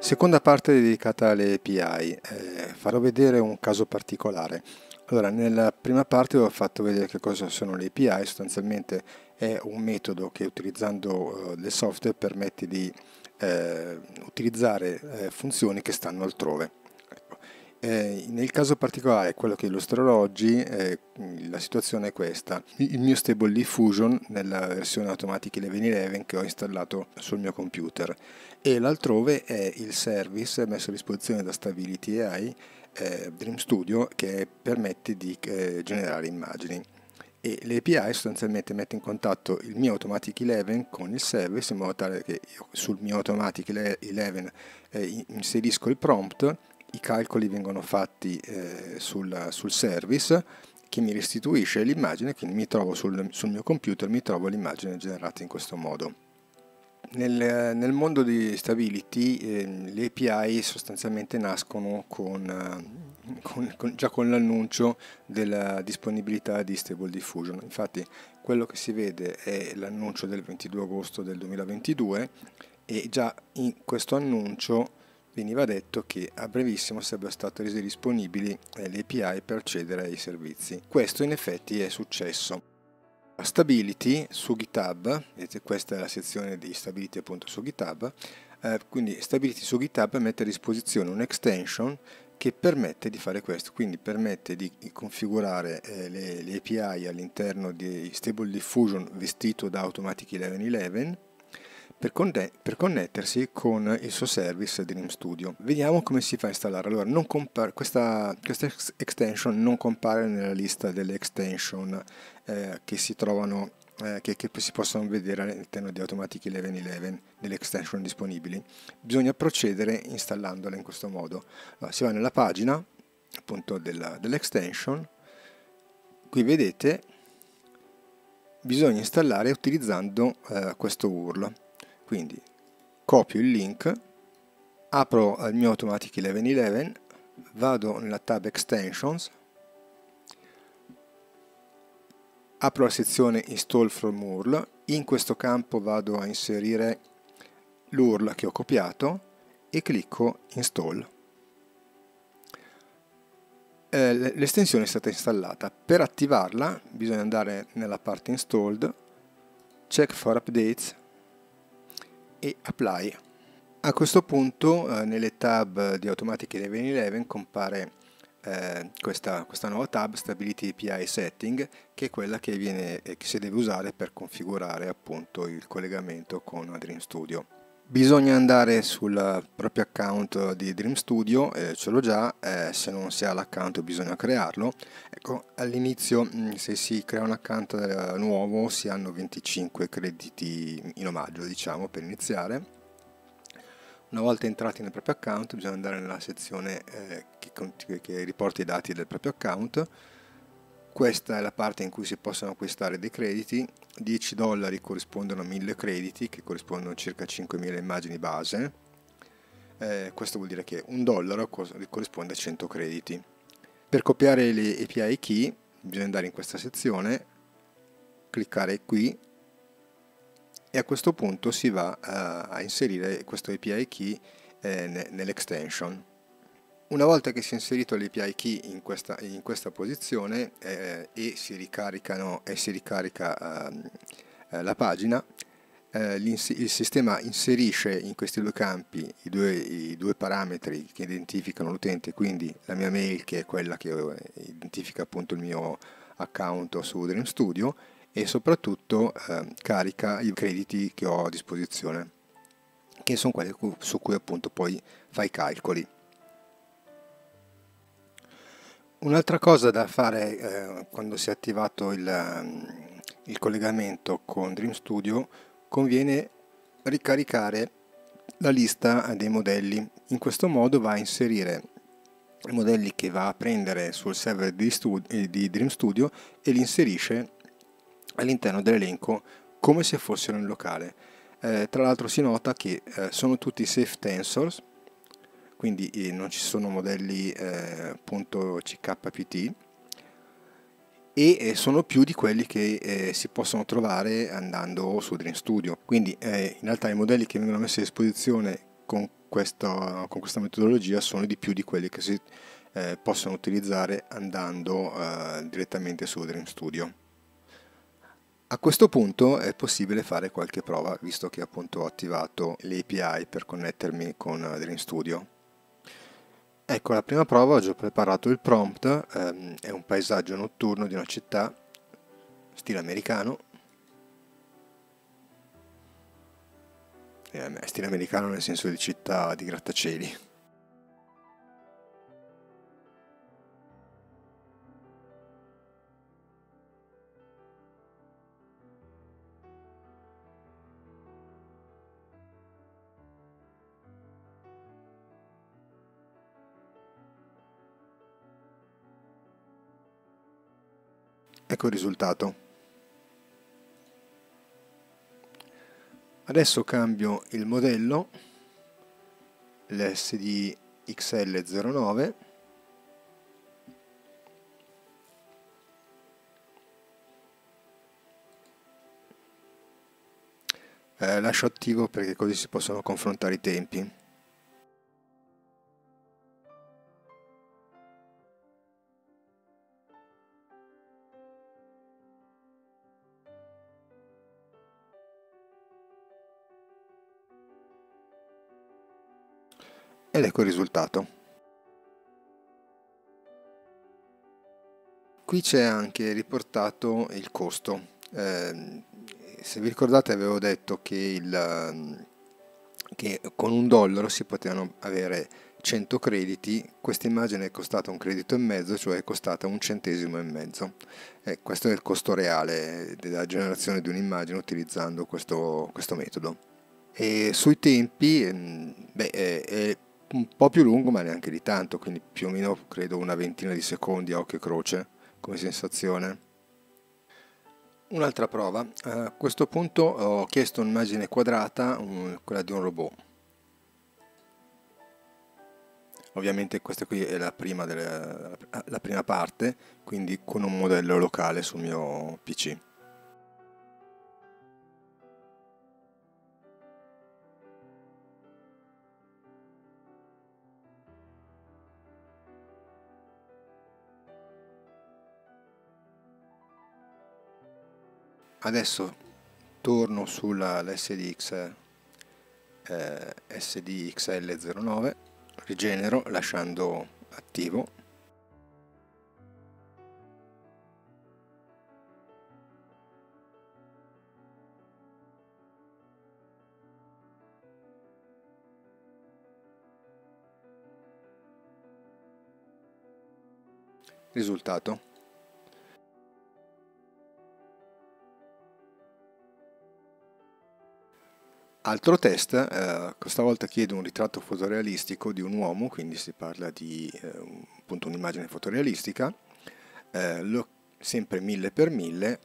Seconda parte dedicata alle API, farò vedere un caso particolare. Allora, nella prima parte ho fatto vedere che cosa sono le API, sostanzialmente è un metodo che utilizzando del software permette di utilizzare funzioni che stanno altrove. Ecco. Nel caso particolare, quello che illustrerò oggi, la situazione è questa. Il mio Stable Diffusion nella versione Automatic 11.11 che ho installato sul mio computer e l'altrove è il service messo a disposizione da Stability AI Dream Studio che permette di generare immagini. E l'API sostanzialmente mette in contatto il mio Automatic 11 con il service in modo tale che io sul mio Automatic 11 inserisco il prompt, i calcoli vengono fatti sul service che mi restituisce l'immagine, quindi mi trovo sul mio computer, mi trovo l'immagine generata in questo modo. Nel mondo di Stability le API sostanzialmente nascono già con l'annuncio della disponibilità di Stable Diffusion. Infatti quello che si vede è l'annuncio del 22 agosto del 2022 e già in questo annuncio veniva detto che a brevissimo sarebbero state rese disponibili le API per accedere ai servizi. Questo in effetti è successo. Stability su GitHub, vedete questa è la sezione di Stability appunto su GitHub, quindi Stability su GitHub mette a disposizione un'extension che permette di fare questo, quindi permette di configurare le API all'interno di Stable Diffusion vestito da Automatic 11.11 per connettersi con il suo service Dream Studio. Vediamo come si fa a installare. Allora, questa extension non compare nella lista delle extension che si trovano, che si possono vedere all'interno di Automatic 11.11 delle extension disponibili. Bisogna procedere installandola in questo modo. Allora, si va nella pagina appunto dell'extension, qui vedete bisogna installare utilizzando questo URL. Quindi copio il link, apro il mio Automatic 11.11, vado nella tab Extensions, apro la sezione Install from URL, in questo campo vado a inserire l'URL che ho copiato e clicco Install. L'estensione è stata installata. Per attivarla bisogna andare nella parte Installed, Check for Updates e Apply. A questo punto nelle tab di Automatic 11.11 compare questa nuova tab Stability API Setting, che è quella che si deve usare per configurare appunto il collegamento con Dream Studio. Bisogna andare sul proprio account di Dream Studio, ce l'ho già, se non si ha l'account bisogna crearlo. Ecco, all'inizio se si crea un account nuovo si hanno 25 crediti in omaggio, diciamo, per iniziare. Una volta entrati nel proprio account bisogna andare nella sezione che riporta i dati del proprio account. Questa è la parte in cui si possono acquistare dei crediti. $10 corrispondono a 1000 crediti, che corrispondono a circa 5000 immagini base. Questo vuol dire che $1 corrisponde a 100 crediti. Per copiare le API key bisogna andare in questa sezione, cliccare qui e a questo punto si va a inserire questo API key nell'extension. Una volta che si è inserito l'API key in questa posizione e si ricarica la pagina, il sistema inserisce in questi due campi i due parametri che identificano l'utente, quindi la mia mail, che è quella che identifica appunto il mio account su Dream Studio, e soprattutto carica i crediti che ho a disposizione, che sono quelli su cui appunto poi fa i calcoli. Un'altra cosa da fare quando si è attivato il collegamento con Dream Studio, conviene ricaricare la lista dei modelli. In questo modo va a inserire i modelli che va a prendere sul server di Dream Studio e li inserisce all'interno dell'elenco come se fossero in locale. Tra l'altro si nota che sono tutti safe tensors, quindi non ci sono modelli .ckpt e sono più di quelli che si possono trovare andando su Dream Studio. Quindi in realtà i modelli che vengono messi a disposizione con con questa metodologia sono di più di quelli che si possono utilizzare andando direttamente su Dream Studio. A questo punto è possibile fare qualche prova, visto che appunto ho attivato l'API per connettermi con Dream Studio. Ecco, la prima prova, ho già preparato il prompt, è un paesaggio notturno di una città, stile americano. Stile americano nel senso di città di grattacieli. Ecco il risultato. Adesso cambio il modello, l'SD XL09, lascio attivo perché così si possono confrontare i tempi. Ed ecco il risultato. Qui c'è anche riportato il costo. Se vi ricordate avevo detto che con $1 si potevano avere 100 crediti, questa immagine è costata un credito e mezzo, cioè è costata un centesimo e mezzo. Questo è il costo reale della generazione di un'immagine utilizzando questo metodo. E sui tempi, è un po' più lungo ma neanche di tanto, quindi più o meno credo una ventina di secondi a occhio e croce come sensazione. Un'altra prova, a questo punto ho chiesto un'immagine quadrata, quella di un robot. Ovviamente questa qui è la prima parte, quindi con un modello locale sul mio PC. Adesso torno sulla SDX SDXL09, rigenero lasciando attivo. Risultato. Altro test, questa volta chiedo un ritratto fotorealistico di un uomo, quindi si parla di appunto un'immagine fotorealistica, sempre 1000x1000.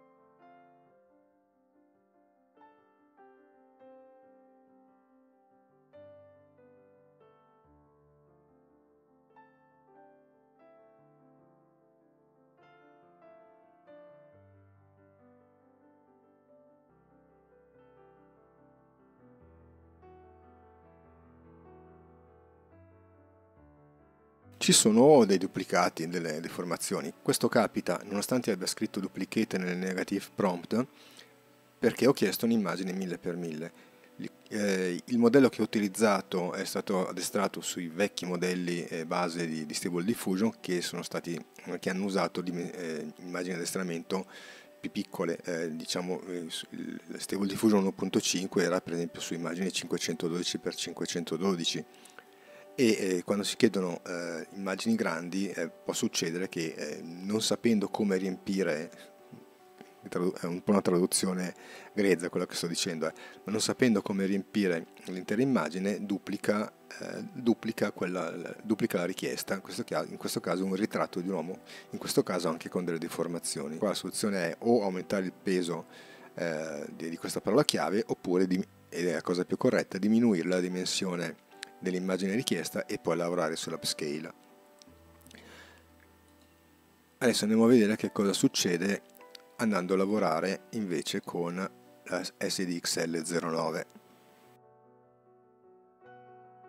Ci sono dei duplicati, delle deformazioni. Questo capita nonostante abbia scritto duplicate nel negative prompt, perché ho chiesto un'immagine 1000x1000. Il modello che ho utilizzato è stato addestrato sui vecchi modelli base di Stable Diffusion che hanno usato immagini di addestramento più piccole, diciamo Stable Diffusion 1.5 era per esempio su immagini 512x512 e quando si chiedono immagini grandi può succedere che non sapendo come riempire, è un po' una traduzione grezza quella che sto dicendo, ma non sapendo come riempire l'intera immagine duplica la richiesta, in questo caso un ritratto di un uomo, in questo caso anche con delle deformazioni. Qua la soluzione è o aumentare il peso di questa parola chiave oppure, ed è la cosa più corretta, diminuire la dimensione dell'immagine richiesta e poi lavorare sull'upscale. Adesso andiamo a vedere che cosa succede andando a lavorare invece con la SDXL09.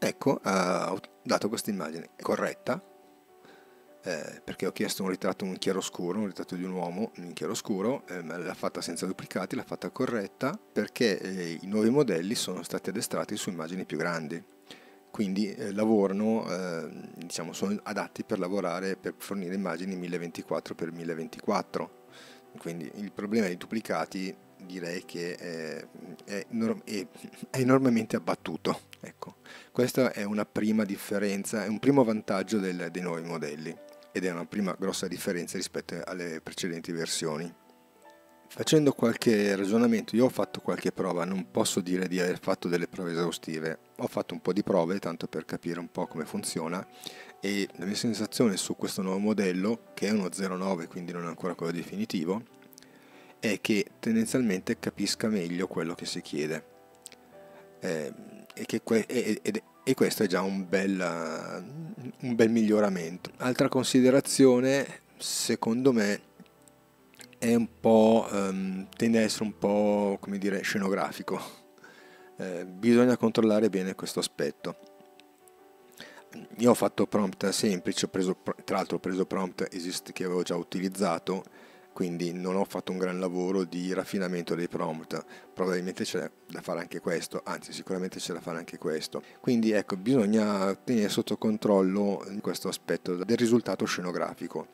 Ecco, ha dato questa immagine corretta, perché ho chiesto un ritratto in chiaroscuro, un ritratto di un uomo in chiaroscuro, l'ha fatta senza duplicati, l'ha fatta corretta, perché i nuovi modelli sono stati addestrati su immagini più grandi, quindi lavorano, diciamo, sono adatti per lavorare, per fornire immagini 1024x1024, quindi il problema dei duplicati direi che è enormemente abbattuto. Ecco, questa è una prima differenza, è un primo vantaggio dei nuovi modelli ed è una prima grossa differenza rispetto alle precedenti versioni. Facendo qualche ragionamento, io ho fatto qualche prova, non posso dire di aver fatto delle prove esaustive, ho fatto un po' di prove tanto per capire un po' come funziona, e la mia sensazione su questo nuovo modello, che è uno 09 quindi non è ancora quello definitivo, è che tendenzialmente capisca meglio quello che si chiede, e questo è già un bel miglioramento. Altra considerazione, secondo me, è un po', tende a essere un po', come dire, scenografico. Bisogna controllare bene questo aspetto. Io ho fatto prompt semplici, tra l'altro ho preso prompt che avevo già utilizzato, quindi non ho fatto un gran lavoro di raffinamento dei prompt. Probabilmente c'è da fare anche questo, anzi sicuramente c'è da fare anche questo. Quindi ecco, bisogna tenere sotto controllo questo aspetto del risultato scenografico.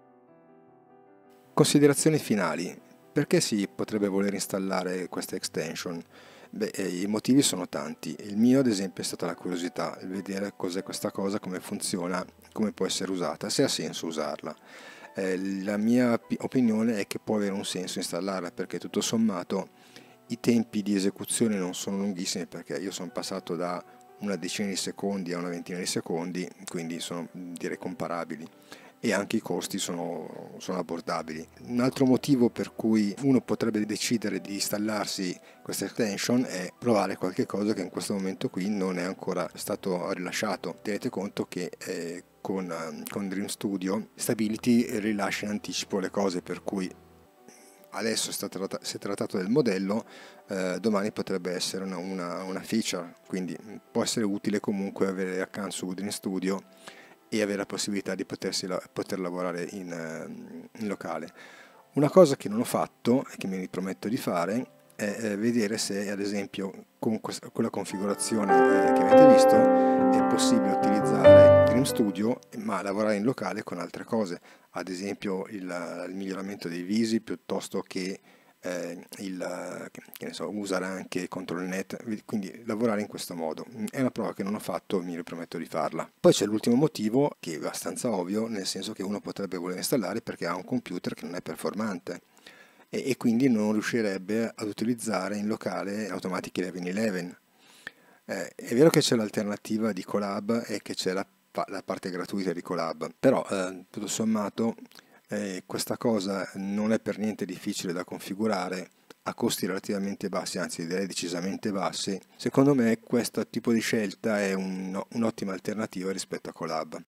Considerazioni finali. Perché si potrebbe voler installare questa extension? Beh, i motivi sono tanti. Il mio, ad esempio, è stata la curiosità, il vedere cos'è questa cosa, come funziona, come può essere usata, se ha senso usarla. La mia opinione è che può avere un senso installarla, perché tutto sommato i tempi di esecuzione non sono lunghissimi, perché io sono passato da una decina di secondi a una ventina di secondi, quindi sono, direi, comparabili, e anche i costi sono abbordabili. Un altro motivo per cui uno potrebbe decidere di installarsi questa extension è provare qualche cosa che in questo momento qui non è ancora stato rilasciato. Tenete conto che con Dream Studio Stability rilascia in anticipo le cose, per cui adesso si è trattato del modello, domani potrebbe essere una feature, quindi può essere utile comunque avere accanto su Dream Studio e avere la possibilità di poter lavorare in locale. Una cosa che non ho fatto e che mi riprometto di fare è vedere se, ad esempio, con la configurazione che avete visto è possibile utilizzare Dream Studio ma lavorare in locale con altre cose, ad esempio il miglioramento dei visi, piuttosto che che ne so, usare anche ControlNet, quindi lavorare in questo modo. È una prova che non ho fatto, mi riprometto di farla. Poi c'è l'ultimo motivo, che è abbastanza ovvio, nel senso che uno potrebbe voler installare perché ha un computer che non è performante e quindi non riuscirebbe ad utilizzare in locale Automatic 1111. È vero che c'è l'alternativa di Colab e che c'è la parte gratuita di Colab, però tutto sommato questa cosa non è per niente difficile da configurare a costi relativamente bassi, anzi direi decisamente bassi. Secondo me questo tipo di scelta è un'ottima alternativa rispetto a Colab.